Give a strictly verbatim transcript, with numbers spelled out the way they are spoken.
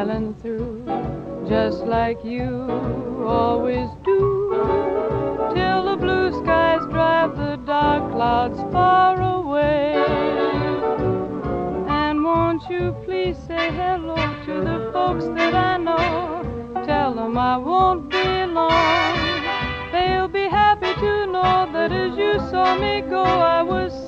smiling through, just like you always do, till the blue skies drive the dark clouds far away. And won't you please say hello to the folks that I know? Tell them I won't be long. They'll be happy to know that as you saw me go, I was